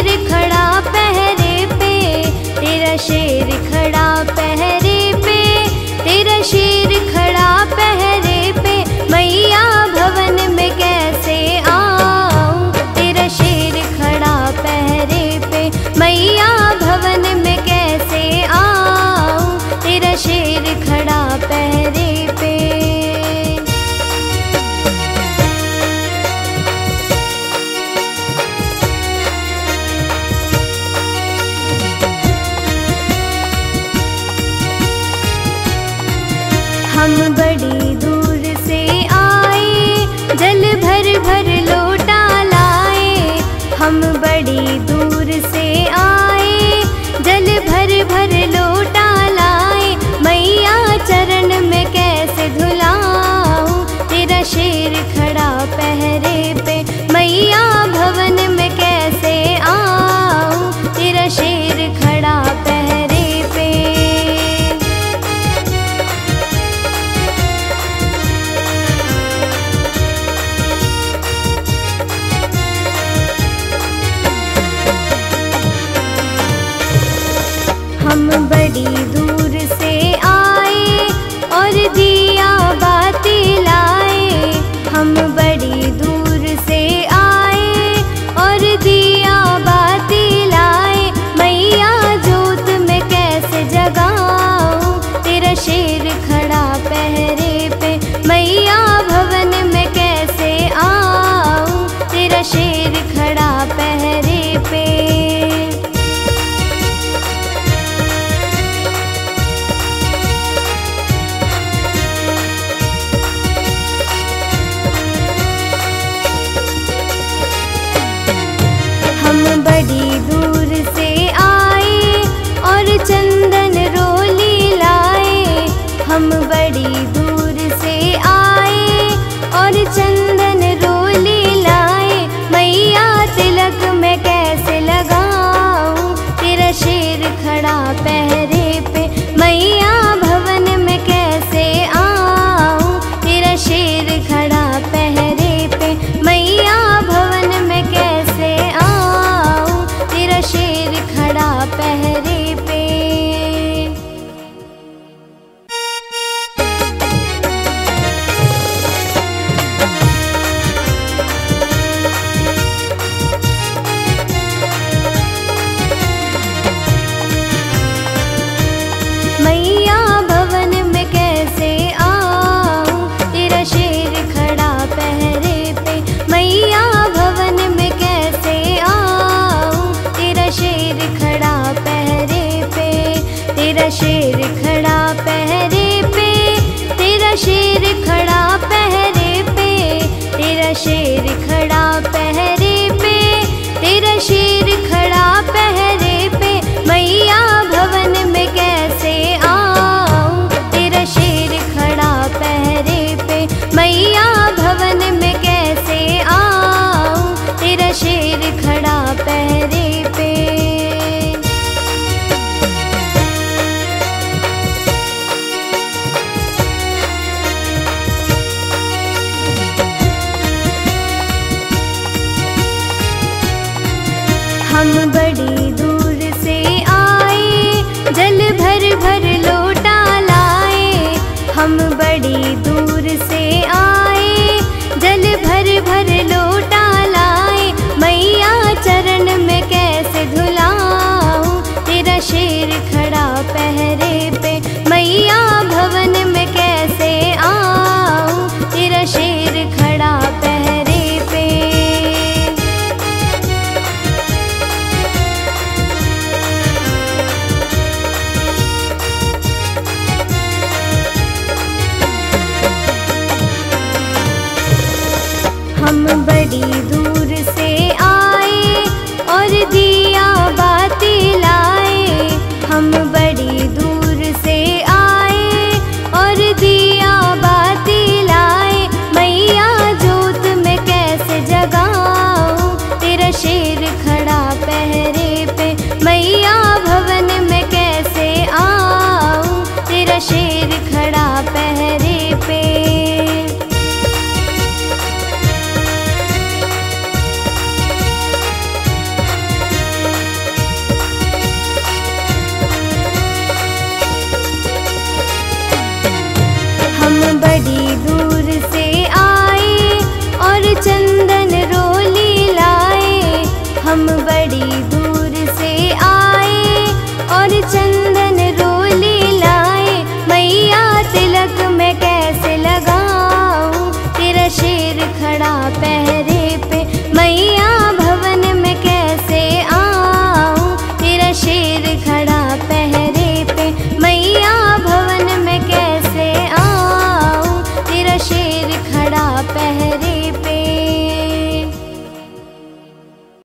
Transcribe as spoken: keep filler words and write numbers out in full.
शेर खड़ा पहरे पे, तेरा शेर खड़ा पहरे पे, तेरा शेर खड़ा पहरे पे, मैया भवन में कैसे आऊं, तेरा शेर खड़ा पहरे पे, मैया भवन में कैसे आऊं, तेरा शेर खड़ा पहरे पे। हम बड़ी दूर से आए, जल भर भर लोटा लाए, हम बड़ी दूर से आए, जल भर भर लोटा लाए, मैया चरण में कैसे धुलाऊं, तेरा शेर खड़ा पहरे पे, मैया भवन में कैसे आऊं, तेरा शेर खड़ा पहरे पे। हम बड़ी दूर से आए और दिया बाती लाए, हम बड़ी दूर से आए और दिया बाती लाए, मैया जोत में कैसे जगाऊं, तेरा शेर खड़ा पहरे पे, मैया भवन में कैसे आऊं, तेरा शेर खड़ा पहरे पे। हम बड़ी दूर से आए और चंदन रोली लाए, हम बड़ी दूर से आए और चंदन रोली लाए, मैया तिलक में कैसे लगाऊं, तेरा शेर खड़ा पहरे पे, मैया भवन में कैसे आऊं, तेरा शेर खड़ा पहरे पे, मैया भवन में कैसे आऊं, तेरा शेर खड़ा पहरे पे। मैया भवन में कैसे आऊं, तेरा शेर खड़ा पहरे पे, मैया भवन में कैसे आऊं, तेरा शेर खड़ा पहरे पे, तेरा शेर खड़ा पहरे पे, तेरा शेर खड़ा पहरे पे, तेरा शेर खड़ा पहरे पे, तेरा शेर खड़ा पहरे पे, मैया भवन में कैसे आऊं, तेरा शेर खड़ा पहरे पे, मैया भवन में कैसे आऊं, तेरा शेर खड़ा पहरे पे। हम बड़ी दूर से आए, जल भर भर लोटा लाए, हम बड़ी दूर से आए, जल भर भर लोटा लाए, मैया चरण में कैसे धुलाऊं, तेरा शेर खड़ा पहरे पे, मैया भवन में कैसे आऊं, तेरा शेर खड़ा पहरे पे। बड़ी दूर से आए और चंदन रोली लाए। हम बड़ी दूर से आए और चंदन रोली लाए। मैया तिलक मैं कैसे लगाऊं, तेरा शेर खड़ा पहरे पे। मैया भवन में कैसे आऊं, तेरा शेर खड़ा पहरे पे। मैया भवन में कैसे आऊं, तेरा शेर खड़ा पहरे